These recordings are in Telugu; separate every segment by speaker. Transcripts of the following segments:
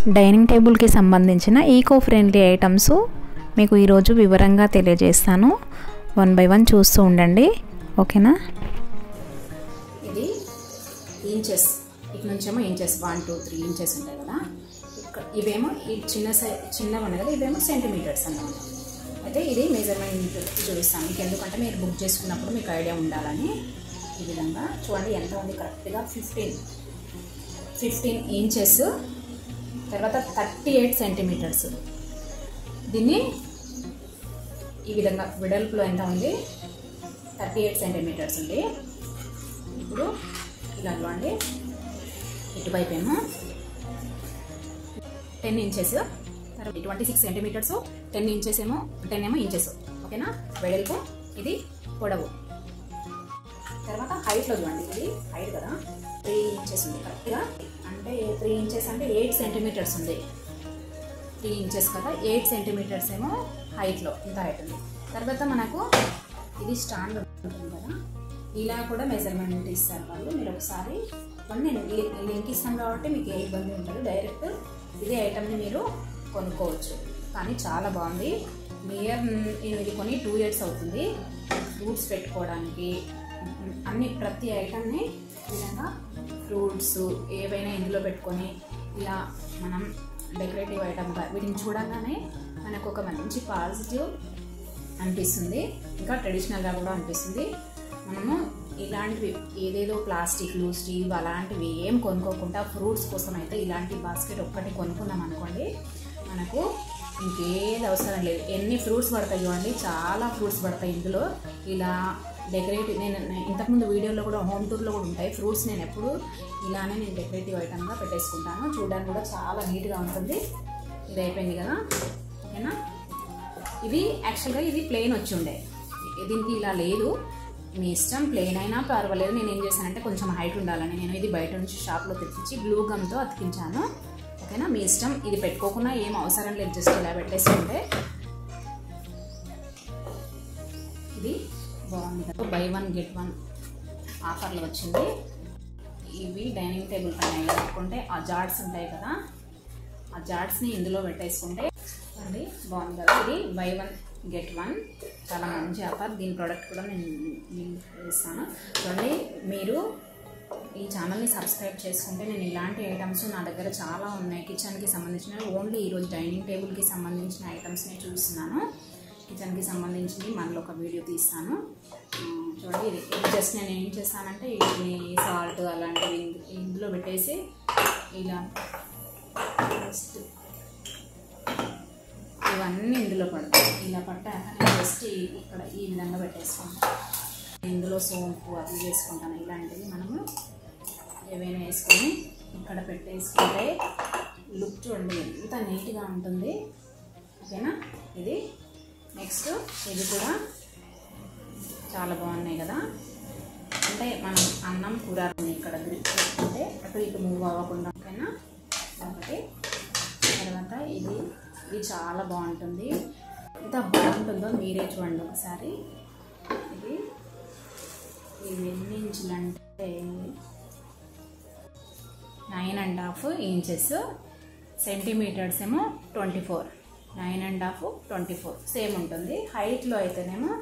Speaker 1: డైనింగ్ టేబుల్కి సంబంధించిన ఈకో ఫ్రెండ్లీ ఐటమ్స్ మీకు ఈరోజు వివరంగా తెలియజేస్తాను. 1 by 1 చూస్తూ ఉండండి, ఓకేనా.
Speaker 2: ఇది ఇంచెస్, ఇక నుంచేమో ఇంచెస్ 1 2 3 ఇంచెస్ ఉంటాయి కదా. ఇవేమో ఈ చిన్నవి ఉన్నాయి కదా, ఇవేమో సెంటీమీటర్స్ అన్నమాట. అయితే ఇది మెజర్మెంట్ చూపిస్తాను మీకు, ఎందుకంటే మీరు బుక్ చేసుకున్నప్పుడు మీకు ఐడియా ఉండాలని. ఈ విధంగా చూడండి ఎంత ఉంది, కరెక్ట్గా 15 ఇంచెస్, తర్వాత 38 సెంటీమీటర్స్. దీన్ని ఈ విధంగా వెడల్పులో ఎంత ఉంది, 38 సెంటీమీటర్స్ ఉంది. ఇప్పుడు ఇలా చూడండి, ఇటువైపు ఏమో 10 ఇంచెస్, తర్వాత 26 సెంటీమీటర్స్, 10 ఇంచెస్ ఏమో 10 ఏమో ఇంచెస్, ఓకేనా. వెడల్పు, ఇది పొడవు. తర్వాత హైట్లో చూడండి, ఇది హైట్ కదా 3 ఇంచెస్ ఉంది కరెక్ట్గా. అంటే 3 ఇంచెస్ అంటే 8 సెంటీమీటర్స్ ఉంది. 3 ఇంచెస్ కదా, 8 సెంటీమీటర్స్ ఏమో హైట్లో, ఇంత హైట్ ఉంది. తర్వాత మనకు ఇది స్టాండ్ ఉంటుంది కదా, ఇలా కూడా మెజర్మెంట్ ఇస్తారు వాళ్ళు. మీరు ఒకసారి నేను లింక్ ఇస్తాను కాబట్టి మీకు ఏ ఇబ్బంది ఉంటుంది, డైరెక్ట్ ఇదే ఐటమ్ని మీరు కొనుక్కోవచ్చు. కానీ చాలా బాగుంది. ఇది కొని 2 years అవుతుంది. ఫ్రూట్స్ పెట్టుకోవడానికి అన్ని ప్రతి ఐటమ్ని విధంగా ఫ్రూట్స్ ఏవైనా ఇందులో పెట్టుకొని ఇలా మనం డెకరేటివ్ ఐటమ్గా వీటిని చూడగానే మనకు ఒక మంచి పాజిటివ్ అనిపిస్తుంది, ఇంకా ట్రెడిషనల్గా కూడా అనిపిస్తుంది. మనము ఇలాంటివి ఏదేదో ప్లాస్టిక్లు స్టీల్ అలాంటివి ఏం కొనుక్కోకుండా ఫ్రూట్స్ కోసం అయితే ఇలాంటి బాస్కెట్ ఒక్కటి కొనుక్కున్నాం అనుకోండి, మనకు ఇంకేది అవసరం లేదు. ఎన్ని ఫ్రూట్స్ పడతాయి చూడండి, చాలా ఫ్రూట్స్ పడతాయి ఇందులో. ఇలా డెకరేటివ్, నేను ఇంతకుముందు వీడియోలో కూడా హోమ్ టూర్లో కూడా ఉంటాయి ఫ్రూట్స్. నేను ఎప్పుడు ఇలానే డెకరేటివ్ ఐటమ్గా పెట్టేసుకుంటాను. చూడడానికి కూడా చాలా నీట్గా ఉంటుంది. ఇది అయిపోయింది కదా, ఓకేనా. ఇది యాక్చువల్గా ఇది ప్లెయిన్ వచ్చి ఉండే, దీనికి ఇలా లేదు, మీ ఇష్టం. ప్లెయిన్ అయినా పర్వాలేదు. నేను ఏం చేశానంటే కొంచెం హైట్ ఉండాలని నేను ఇది బయట నుంచి షాప్లో తెప్పించి గ్లూ గమ్తో అతికించాను, ఓకేనా. మీ ఇష్టం, ఇది పెట్టుకోకుండా ఏం అవసరం లేదు, జస్ట్ ఇలా పెట్టేసుకుంటే. ఇది బాగుంది కదా, బై 1 get 1 ఆఫర్లో వచ్చింది. ఇవి డైనింగ్ టేబుల్ పైన పెట్టుకుంటే ఆ జార్డ్స్ ఉంటాయి కదా, ఆ జార్డ్స్ని ఇందులో పెట్టేసుకుంటే అండి బాగుంది కదా. ఇది బై 1 get 1 చాలా మంచి ఆఫర్. దీని ప్రోడక్ట్ కూడా నేను ఇస్తాను చూడండి. మీరు ఈ ఛానల్ని సబ్స్క్రైబ్ చేసుకుంటే నేను ఇలాంటి ఐటమ్స్ నా దగ్గర చాలా ఉన్నాయి. కిచెన్కి సంబంధించినవి ఓన్లీ ఈరోజు డైనింగ్ టేబుల్కి సంబంధించిన ఐటమ్స్ని చూస్తున్నాను. కిచెన్కి సంబంధించింది మనలో ఒక వీడియో తీస్తాను చూడండి. ఇది జస్ట్ నేను ఏం చేస్తానంటే వీటిని సాల్ట్ అలాంటివి ఇందులో పెట్టేసి ఇలా జస్ట్ ఇవన్నీ ఇందులో పడతాయి. ఇలా పట్టాక నేను జస్ట్ ఇక్కడ ఈ విధంగా పెట్టేసుకుంటాను. ఇందులో సోంపు అవి వేసుకుంటాను. ఇలాంటివి మనము ఏవైనా వేసుకొని ఇక్కడ పెట్టేసుకుంటే లుక్ చూడండి ఎంత నీట్గా ఉంటుంది, ఓకేనా. ఇది నెక్స్ట్ ఇది కూడా చాలా బాగున్నాయి కదా. అంటే మనం అన్నం కూర ఇక్కడ గ్రిప్ పెట్టుకుంటే అటు ఇటు మూవ్ అవ్వకుండా, ఓకేనా. ఒకటి తర్వాత ఇది చాలా బాగుంటుంది. ఎంత బాగుంటుందో మీరే చూడండి ఒకసారి. ఇది ఎన్ని ఇంచులు అంటే 9.5 inches, సెంటీమీటర్స్ ఏమో 24, 9.5 24 సేమ్ ఉంటుంది. హైట్లో అయితేనేమో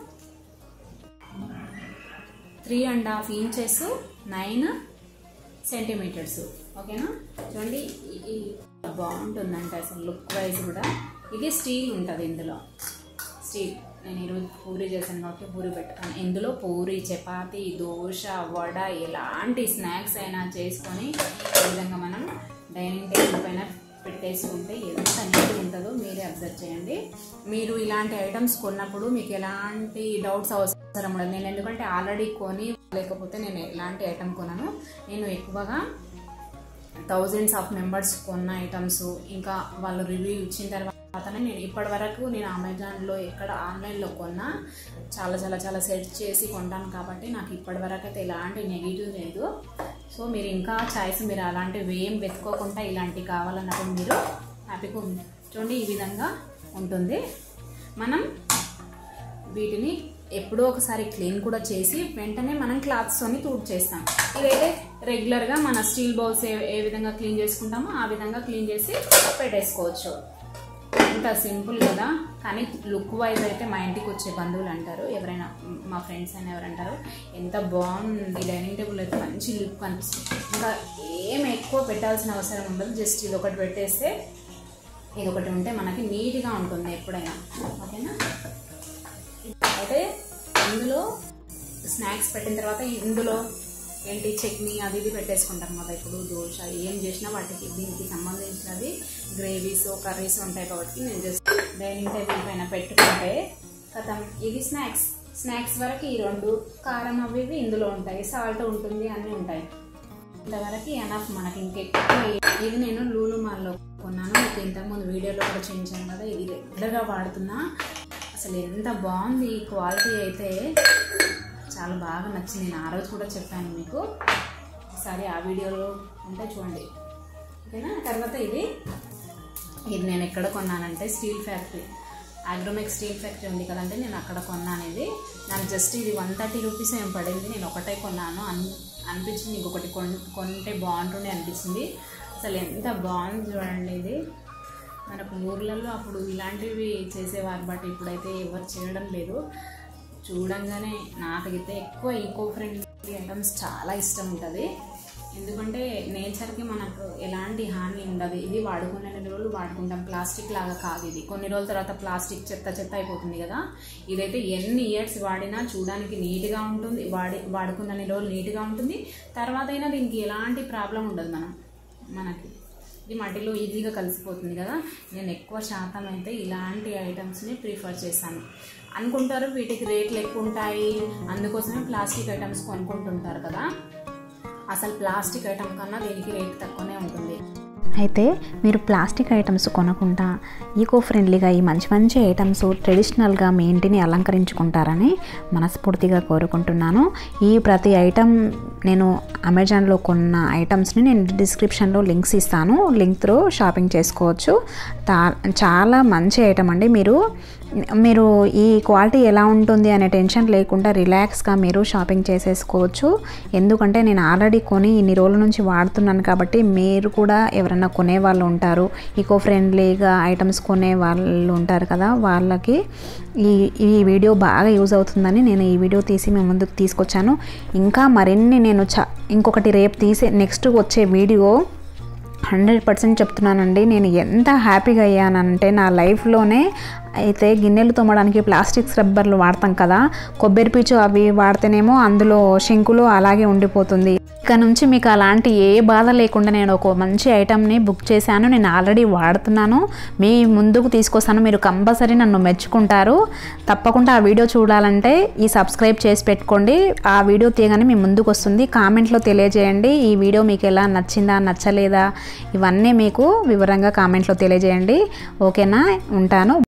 Speaker 2: 3.5 inches 9 సెంటీమీటర్స్, ఓకేనా. చూడండి బాగుంటుందంటే అసలు లుక్ వైజ్ కూడా. ఇది స్టీల్ ఉంటుంది ఇందులో, స్టీల్. నేను ఈరోజు పూరి చేశాను కాబట్టి పూరి పెట్టుతాను. ఇందులో పూరి, చపాతి, దోశ, వడ ఎలాంటి స్నాక్స్ అయినా చేసుకొని ఈ విధంగా మనం డైనింగ్ టేబుల్ పైన పెట్టేసుకుంటే ఎంత నీట్గా ఉంటుందో మీరే అబ్జర్వ్ చేయండి. మీరు ఇలాంటి ఐటమ్స్ కొన్నప్పుడు మీకు ఎలాంటి డౌట్స్ అవసరం ఉండదు. నేను ఎందుకంటే ఆల్రెడీ కొని, లేకపోతే నేను ఎలాంటి ఐటమ్ కొనను. నేను ఎక్కువగా thousands of members కొన్న ఐటమ్స్, ఇంకా వాళ్ళు రివ్యూ ఇచ్చిన తర్వాతనే నేను ఇప్పటి వరకు నేను అమెజాన్లో ఎక్కడ ఆన్లైన్లో కొన్నా చాలా చాలా చాలా సెర్చ్ చేసి కొంటాను. కాబట్టి నాకు ఇప్పటి వరకు అయితే ఎలాంటి నెగిటివ్ లేదు. సో మీరు ఇంకా చాయిస్, మీరు అలాంటివి ఏం వెతుక్కోకుండా ఇలాంటివి కావాలన్నప్పుడు మీరు హ్యాపీగా చూడండి ఈ విధంగా ఉంటుంది. మనం వీటిని ఎప్పుడో ఒకసారి క్లీన్ కూడా చేసి వెంటనే మనం క్లాత్స్తోని చేస్తాం. ఇదైతే రెగ్యులర్గా మన స్టీల్ బౌల్స్ ఏ విధంగా క్లీన్ చేసుకుంటామో ఆ విధంగా క్లీన్ చేసి పెట్టేసుకోవచ్చు. ఇంత సింపుల్ కదా, కానీ లుక్ వైజ్ అయితే మా ఇంటికి వచ్చే బంధువులు అంటారు, ఎవరైనా మా ఫ్రెండ్స్ అయినా ఎవరంటారు ఎంత బాగుంది డైనింగ్ టేబుల్ అయితే మంచి లుక్ అనిపిస్తుంది. ఇంకా ఏం ఎక్కువ పెట్టాల్సిన అవసరం ఉండదు, జస్ట్ ఇది ఒకటి పెట్టేస్తే ఇది ఒకటి ఉంటే మనకి నీట్గా ఉంటుంది ఎప్పుడైనా. ఓకేనా, అయితే ఇందులో స్నాక్స్ పెట్టిన తర్వాత ఇందులో ఏంటి చట్నీ అది ఇది పెట్టేసుకుంటాం కదా. ఇప్పుడు దోశ ఏం చేసినా వాటికి దీనికి సంబంధించినది గ్రేవీస్ కర్రీస్ ఉంటాయి కాబట్టి నేను జస్ట్ డైనింగ్ టేబుల్ పైన పెట్టుకుంటే కథం ఇది స్నాక్స్ వరకు ఈ రెండు కారం అవి ఇవి ఇందులో ఉంటాయి, సాల్ట్ ఉంటుంది, అన్నీ ఉంటాయి. ఇంతవరకు ఎనఫ్ మనకి ఇంకెక్కువ. ఇది నేను లూలు మాల్లో కొన్నాను, మీకు ఇంతకుముందు వీడియోలో కూడా చేయించాను కదా. ఇది రెగ్యులర్గా వాడుతున్నా, అసలు ఎంత బాగుంది ఈ క్వాలిటీ అయితే చాలా బాగా నచ్చింది. నేను ఆ రోజు కూడా చెప్పాను మీకు, ఒకసారి ఆ వీడియోలో ఉంటే చూడండి. ఓకేనా, తర్వాత ఇది నేను ఎక్కడ కొన్నానంటే steel factory, Agromech steel factory ఉంది కదంటే నేను అక్కడ కొన్నాను. ఇది నాకు జస్ట్ ఇది 130 రూపీస్ ఏం పడింది. నేను ఒకటే కొన్నాను అనిపించింది, ఇంకొకటి కొంటే బాగుంటుండే అనిపించింది. అసలు ఎంత బాగుంది చూడండి. ఇది మనకు ఊర్లలో అప్పుడు ఇలాంటివి చేసేవారు, బట్ ఇప్పుడైతే ఎవరు చేయడం లేదు. చూడంగానే నాకైతే ఎక్కువ ఈకో ఫ్రెండ్లీ ఐటమ్స్ చాలా ఇష్టం ఉంటుంది, ఎందుకంటే నేచర్కి మనకు ఎలాంటి హాని ఉండదు. ఇది వాడుకునే రోజులు వాడుకుంటాం, ప్లాస్టిక్ లాగా కాదు. ఇది కొన్ని రోజుల తర్వాత ప్లాస్టిక్ చెత్త అయిపోతుంది కదా. ఇదైతే ఎన్ని ఇయర్స్ వాడినా చూడడానికి నీట్గా ఉంటుంది, వాడుకున్న రోజులు నీట్గా ఉంటుంది, తర్వాత అయినా దీనికి ఎలాంటి ప్రాబ్లం ఉండదు. మనకి ఇది మట్టిలో ఈజీగా కలిసిపోతుంది కదా. నేను ఎక్కువ శాతం అయితే ఇలాంటి ఐటమ్స్ని ప్రిఫర్ చేశాను. అనుకుంటారు వీటికి రేట్లు ఎక్కువ ఉంటాయి, అందుకోసమే ప్లాస్టిక్ ఐటమ్స్ కొనుక్కుంటుంటారు కదా. అసలు ప్లాస్టిక్ ఐటమ్ కన్నా దీనికి రేట్ తక్కువనే ఉంటుంది.
Speaker 1: అయితే మీరు ప్లాస్టిక్ ఐటమ్స్ కొనకుండా ఈకో ఫ్రెండ్లీగా ఈ మంచి మంచి ఐటమ్స్ ట్రెడిషనల్గా మీ ఇంటిని అలంకరించుకుంటారని మనస్ఫూర్తిగా కోరుకుంటున్నాను. ఈ ప్రతి ఐటమ్ నేను అమెజాన్లో కొన్న ఐటమ్స్ని నేను డిస్క్రిప్షన్లో లింక్స్ ఇస్తాను, లింక్ త్రూ షాపింగ్ చేసుకోవచ్చు. చాలా మంచి ఐటమ్ అండి. మీరు ఈ క్వాలిటీ ఎలా ఉంటుంది అనే టెన్షన్ లేకుండా రిలాక్స్గా మీరు షాపింగ్ చేసేసుకోవచ్చు. ఎందుకంటే నేను ఆల్రెడీ కొని ఇన్ని రోజుల నుంచి వాడుతున్నాను కాబట్టి మీరు కూడా ఎవరైనా కొనే వాళ్ళు ఉంటారు, ఈకో ఫ్రెండ్లీగా ఐటమ్స్ కొనే వాళ్ళు ఉంటారు కదా, వాళ్ళకి ఈ వీడియో బాగా యూజ్ అవుతుందని నేను ఈ వీడియో తీసి మీ ముందుకు తీసుకొచ్చాను. ఇంకా మరిన్ని నేను ఇంకొకటి రేపు నెక్స్ట్ వచ్చే వీడియో 100% చెప్తున్నానండి. నేను ఎంత హ్యాపీగా అయ్యానంటే నా లైఫ్లోనే అయితే గిన్నెలు తోమడానికి ప్లాస్టిక్ స్క్రబ్బర్లు వాడతాం కదా, కొబ్బరి పీచు అవి వాడితేనేమో అందులో శంకులు అలాగే ఉండిపోతుంది. ఇక నుంచి మీకు అలాంటి ఏ బాధ లేకుండా నేను ఒక మంచి ఐటమ్ని బుక్ చేశాను, నేను ఆల్రెడీ వాడుతున్నాను, మీ ముందుకు తీసుకొస్తాను. మీరు కంపల్సరీ నన్ను మెచ్చుకుంటారు. తప్పకుండా ఆ వీడియో చూడాలంటే ఈ సబ్స్క్రైబ్ చేసి పెట్టుకోండి. ఆ వీడియో తీయగానే మీ ముందుకు వస్తుంది. కామెంట్లో తెలియజేయండి ఈ వీడియో మీకు ఎలా నచ్చిందా నచ్చలేదా, ఇవన్నీ మీకు వివరంగా కామెంట్లో తెలియజేయండి. ఓకేనా, ఉంటాను.